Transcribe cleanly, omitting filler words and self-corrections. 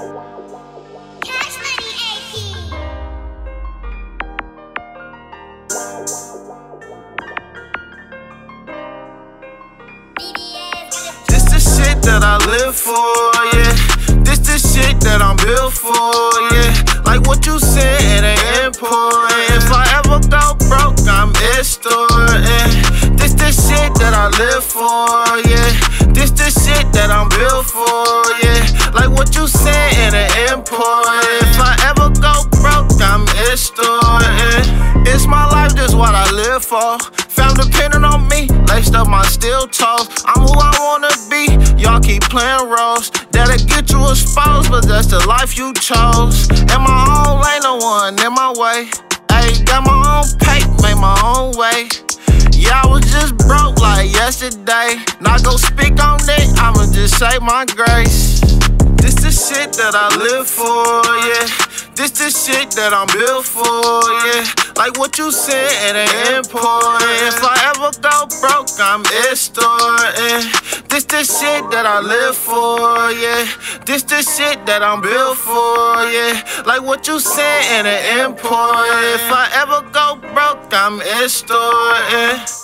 This the shit that I live for, yeah. This the shit that I'm built for, yeah. Like what you said, it ain't important. If I ever go broke, I'm extorting. This the shit that I live for, yeah. This the shit that I'm built for, yeah. Like what you said, it ain't important. If I ever go broke, I'm extorting. It's my life, this what I live for. Fam depending on me, laced up my steel toes. I'm who I wanna be, y'all keep playing roles. That'll get you exposed, but that's the life you chose. In my own lane, no one in my way. Ayy, got my own pace, made my own way. Yeah, I was just broke like yesterday. Not gon' speak on it, I'ma just say my grace. This the shit that I live for, yeah. This the shit that I'm built for, yeah. Like what you said, it ain't important. If I ever go broke, I'm extorting. This the shit that I live for, yeah. This the shit that I'm built for, yeah. Like what you said, it ain't important. If I ever go broke, I'm extorting.